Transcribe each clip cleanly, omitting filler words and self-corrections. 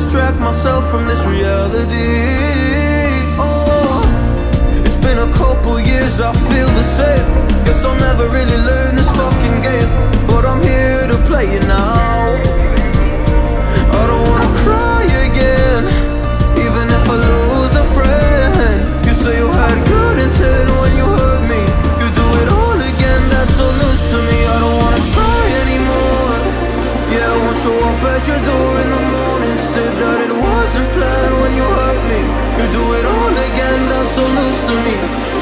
distract myself from this reality. Oh, it's been a couple years, I feel the same. Guess I'll never really learn this fucking game, but I'm here to play it now. I don't wanna cry again, even if I lose a friend. You say you had good intent when you hurt me. You do it all again, that's so loose to me. I don't wanna try anymore. Yeah, I won't show up at your door in the morning. Said that it wasn't planned when you hurt me. You do it all again, that's so loose to me.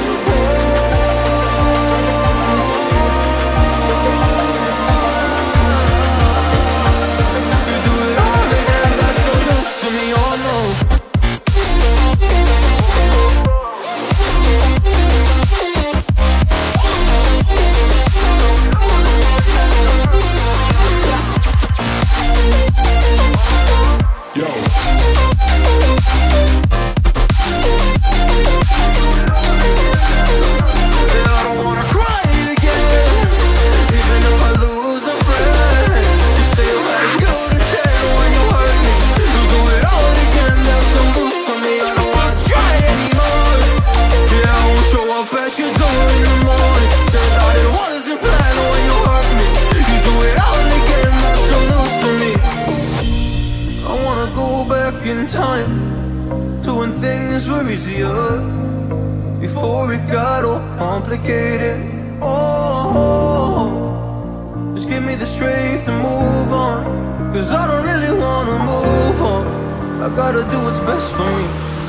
Time to when things were easier, before it got all complicated. Oh, just give me the strength to move on, cause I don't really wanna move on. I gotta do what's best for me.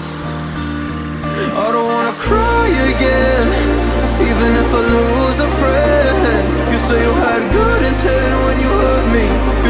I don't wanna cry again, even if I lose a friend. You say you had good intent when you hurt me.